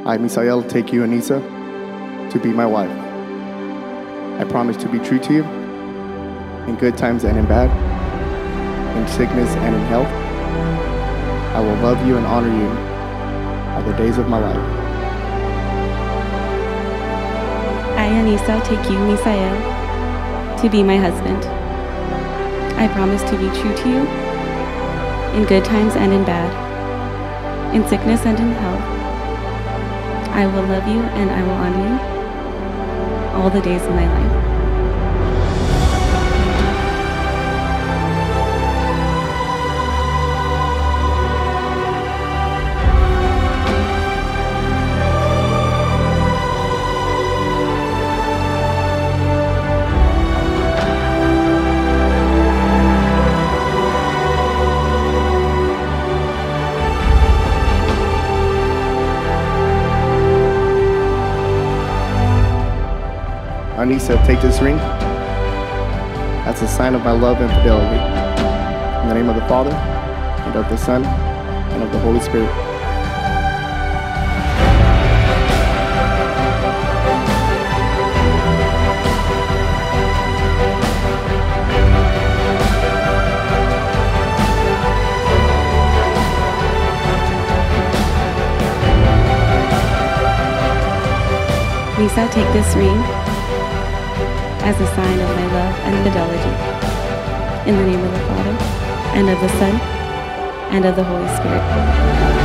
I, Misael, take you, Anyssa, to be my wife. I promise to be true to you in good times and in bad, in sickness and in health. I will love you and honor you all the days of my life. I, Anyssa, take you, Misael, to be my husband. I promise to be true to you in good times and in bad, in sickness and in health. I will love you and I will honor you all the days of my life. Anyssa, take this ring as a sign of my love and fidelity. In the name of the Father, and of the Son, and of the Holy Spirit. Anyssa, take this ring as a sign of my love and fidelity. In the name of the Father, and of the Son, and of the Holy Spirit.